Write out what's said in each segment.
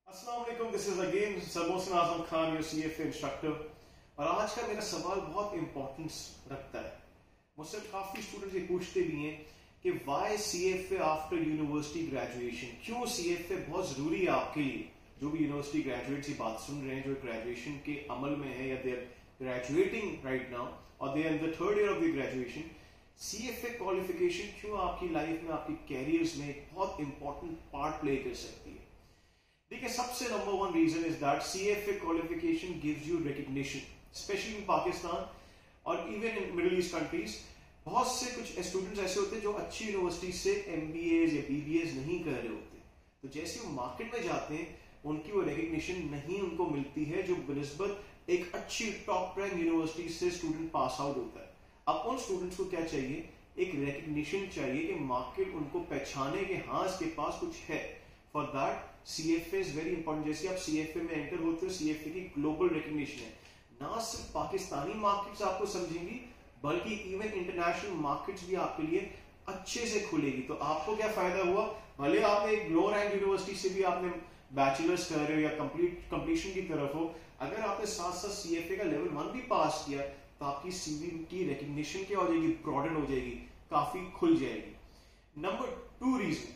अस्सलाम वालेकुम, this is again sir Mohsin Azam Khan, your CFA instructor. और आज का मेरा सवाल बहुत इंपॉर्टेंस रखता है। मुझसे काफी स्टूडेंट्स ये पूछते भी हैं कि why CFA after university graduation, क्यों सीएफए बहुत जरूरी है आपके लिए। जो भी यूनिवर्सिटी ग्रेजुएट्स ये बात सुन रहे हैं, जो ग्रेजुएशन के अमल में है या they are graduating right now और they are in the third year of the graduation, CFA qualification क्यों आपकी लाइफ में, आपकी कैरियर्स में एक बहुत इंपॉर्टेंट पार्ट प्ले कर सकती है। देखिए, सबसे number one reason is that CFA qualification gives you recognition, specially in Pakistan और even in Middle East countries. बहुत से कुछ स्टूडेंट्स ऐसे होते हैं जो अच्छी यूनिवर्सिटी से एमबीएज या बीबीएज नहीं कर रहे होते, तो जैसे वो मार्केट में जाते हैं उनकी वो रिकग्निशन नहीं उनको मिलती है जो बनिस्बत एक अच्छी टॉप रैंक यूनिवर्सिटी से स्टूडेंट पास आउट होता है। अब उन स्टूडेंट्स को क्या चाहिए, एक रिकग्निशन चाहिए कि मार्केट उनको पहचाने कि हाँ इसके पास कुछ है। For that CFA is very important. जैसे आप सीएफए में एंटर होते हो, सीएफए की ग्लोबल रिकग्निशन है, ना सिर्फ पाकिस्तानी मार्केट्स आपको समझेंगी बल्कि इवन इंटरनेशनल मार्केट्स भी आपके लिए अच्छे से खुलेगी। तो आपको क्या फायदा हुआ, भले आपने एक लो रैंक यूनिवर्सिटी से भी आपने बैचलर्स कर रहे हो या कंप्लीशन की तरफ हो, अगर आपने साथ साथ सीएफए का लेवल 1 भी पास किया तो आपकी सीवी की रिकग्निशन क्या हो जाएगी, ब्रॉडन हो जाएगी, काफी खुल जाएगी। नंबर 2 रीजन,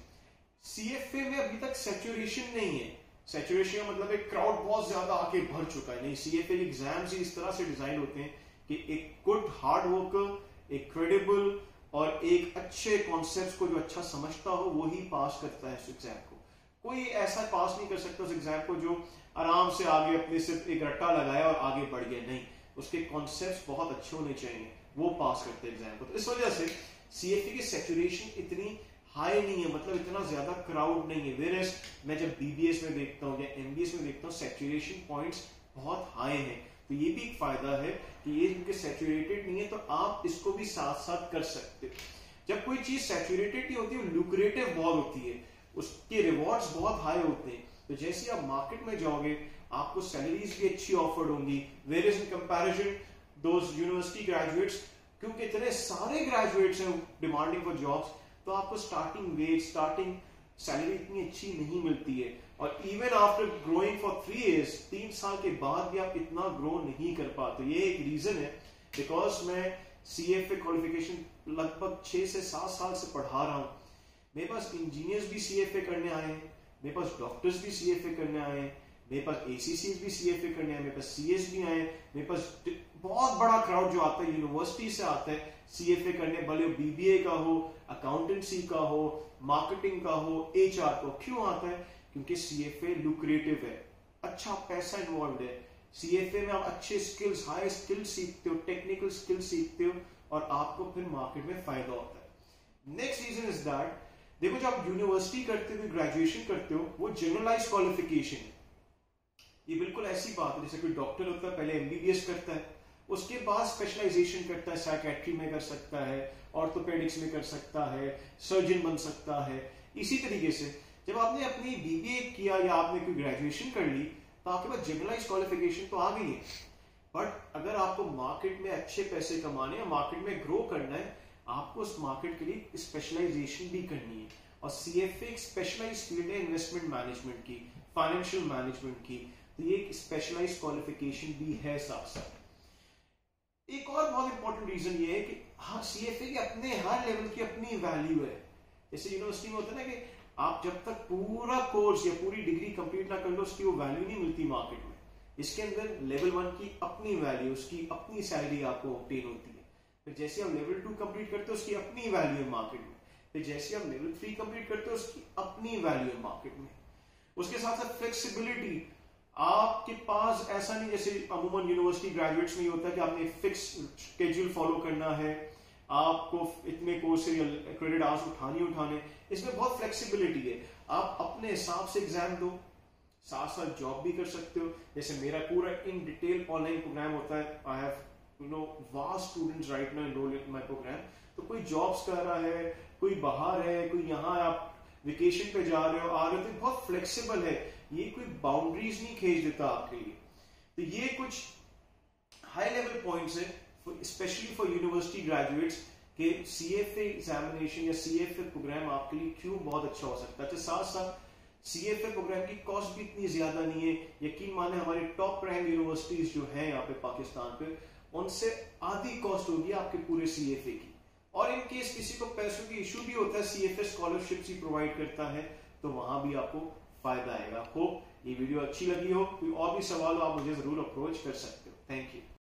सीएफए में अभी तक सैचुरेशन नहीं है। सैचुरेशन का मतलब एक क्राउड बहुत ज्यादा आके भर चुका है, नहीं। सीएफए के एग्जाम्स ही इस तरह से डिजाइन होते हैं कि एक गुड हार्ड वर्कर, एक क्रेडिबल और एक अच्छे कॉन्सेप्ट्स को जो अच्छा समझता हो वो ही पास करता है इस एग्जाम को। कोई ऐसा पास नहीं कर सकता उस एग्जाम को जो आराम से आगे अपने सिर्फ एक रट्टा लगाया और आगे बढ़ गया, नहीं। उसके कॉन्सेप्ट्स बहुत अच्छे होने चाहिए, वो पास करते हैं एग्जाम को। तो इस वजह से सीएफए की सैचुरेशन इतनी हाई नहीं है, मतलब इतना ज्यादा क्राउड नहीं है। वेरएस मैं जब बीबीएस में देखता हूँ या एमबीएस में देखता हूँ, सैचुरेशन पॉइंट्स बहुत हाई हैं। तो ये भी एक फायदा है कि ये इनके सैचुरेटेड नहीं है, तो आप इसको भी साथ साथ कर सकते हो। जब कोई चीज सैचुरेटेड नहीं होती, लुक्रेटिव बहुत होती है, उसके रिवॉर्ड्स बहुत हाई होते हैं। तो जैसे आप मार्केट में जाओगे आपको सैलरीज भी अच्छी ऑफर्ड होंगी। Whereas in comparison those university graduates, क्योंकि इतने सारे ग्रेजुएट्स हैं डिमांडिंग फॉर जॉब्स, तो आपको स्टार्टिंग वेज, स्टार्टिंग सैलरी इतनी अच्छी नहीं मिलती है। और even after growing for 3 years, 3 साल के बाद भी आप इतना ग्रो नहीं कर पाते। ये एक रीजन है, बिकॉज मैं सीएफए क्वालिफिकेशन लगभग 6 से 7 साल से पढ़ा रहा हूं। मेरे पास इंजीनियर्स भी सीएफए करने आए हैं, मेरे पास डॉक्टर्स भी सीएफए करने आए हैं, मेरे पास एसीसी भी सीएफए करने आए, मेरे पास सीएस भी आए, मेरे पास बहुत बड़ा क्राउड जो आता है यूनिवर्सिटी से आता है सीएफए करने, भले बीबीए का हो, अकाउंटेंसी का हो, मार्केटिंग का हो, एचआर का। क्यों आता है, क्योंकि सीएफए लुक्रेटिव है, अच्छा पैसा इन्वॉल्व है। सीएफए में आप अच्छे स्किल्स, हाई स्किल्स सीखते हो, टेक्निकल स्किल्स सीखते हो और आपको फिर मार्केट में फायदा होता है। नेक्स्ट रीजन इज दैट, देखो जब आप यूनिवर्सिटी करते हो, ग्रेजुएशन करते हो, वो जनरलाइज क्वालिफिकेशन है। ये बिल्कुल ऐसी बात है जैसे कोई डॉक्टर होता है, पहले एमबीबीएस करता है, उसके बाद स्पेशलाइजेशन करता है, साइकेट्री में कर सकता है, ऑर्थोपेडिक्स में कर सकता है, सर्जन बन सकता है। इसी तरीके से जब आपने अपनी बीबीए किया या आपने कोई ग्रेजुएशन कर ली तो आपके पास जनरलाइज क्वालिफिकेशन तो आ गई है। बट अगर आपको मार्केट में अच्छे पैसे कमाने या मार्केट में ग्रो करना है, आपको उस मार्केट के लिए स्पेशलाइजेशन भी करनी है। और सीएफए एक स्पेशलाइज फील्ड है इन्वेस्टमेंट मैनेजमेंट की, फाइनेंशियल मैनेजमेंट की, तो ये एक स्पेशलाइज क्वालिफिकेशन भी है साथ साथ। एक और बहुत इंपॉर्टेंट रीजन ये है कि हाँ, सीएफए के अपने हर लेवल की अपनी वैल्यू है। जैसे यूनिवर्सिटी में होता है ना कि आप जब तक पूरा कोर्स या पूरी डिग्री कंप्लीट ना कर लो उसकी वो वैल्यू नहीं मिलती मार्केट में। इसके अंदर लेवल 1 की अपनी वैल्यू, उसकी अपनी सैलरी आपको ऑब्टेन होती है। फिर जैसे आप लेवल 2 कंप्लीट करते हो उसकी अपनी वैल्यू है मार्केट में। फिर जैसे आप लेवल 3 कंप्लीट करते हो उसकी अपनी वैल्यू है मार्केट में। उसके साथ साथ फ्लेक्सिबिलिटी, आपके पास ऐसा नहीं जैसे अमूमन यूनिवर्सिटी ग्रेजुएट्स में होता है कि आपने फिक्स स्केड्यूल फॉलो करना है, आपको इतने कोर्स या क्रेडिट आवर्स उठाने। इसमें बहुत फ्लेक्सिबिलिटी है, आप अपने हिसाब से एग्जाम दो, साथ साथ जॉब भी कर सकते हो। जैसे मेरा पूरा इन डिटेल ऑनलाइन प्रोग्राम होता है। I have vast students right now enrolled in my programme. तो कोई जॉब्स कर रहा है, कोई बाहर है, कोई यहाँ आप वेकेशन पे जा रहे हो, आ रहे हो, तो बहुत फ्लेक्सिबल है। ये कोई बाउंड्रीज नहीं खींच देता आपके लिए। तो ये कुछ हाई लेवल पॉइंट्स है स्पेशली फॉर यूनिवर्सिटी ग्रेजुएट्स कि सीएफए एग्जामिनेशन या सीएफए प्रोग्राम आपके लिए क्यों बहुत अच्छा हो सकता है। साथ साथ CFA प्रोग्राम की कॉस्ट भी इतनी ज्यादा नहीं है। यकीन माने हमारे टॉप रैंक यूनिवर्सिटीज जो हैं यहाँ पे पाकिस्तान पे, उनसे आधी कॉस्ट होगी आपके पूरे CFA की। और इन केस किसी को पैसों की इशू भी होता है, CFA स्कॉलरशिप ही प्रोवाइड करता है, तो वहां भी आपको फायदा आएगा। होप ये वीडियो अच्छी लगी हो। कोई और भी सवाल हो आप मुझे जरूर अप्रोच कर सकते हो। Thank you.